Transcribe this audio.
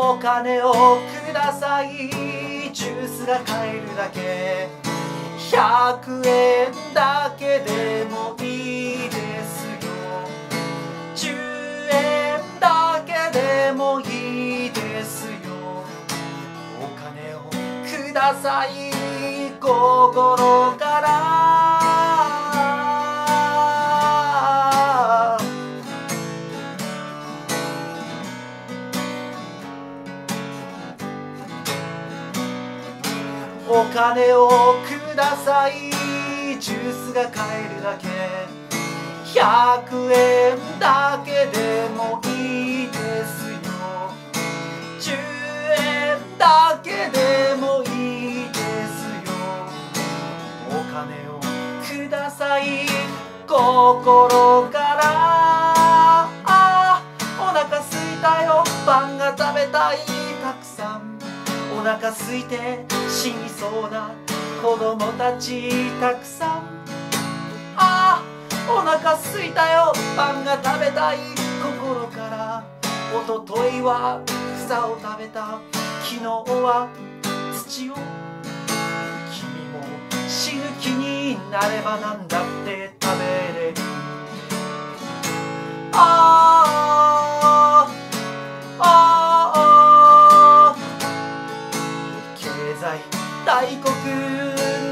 お金をください、ジュースが買えるだけ、100円だけでもいいですよ、10円だけでもいいですよ、お金をください、心からお金をください、ジュースが買えるだけ、100円だけでもいいですよ、10円だけでもいいですよ、お金をください、心から。お腹すいたよ、パンが食べたい、たくさんお腹空いて死にそうな子供たちたくさん。お腹空いたよ、パンが食べたい、心から。おとといは草を食べた、昨日は土を。君も死ぬ気になればなんだって食べれる。経済大国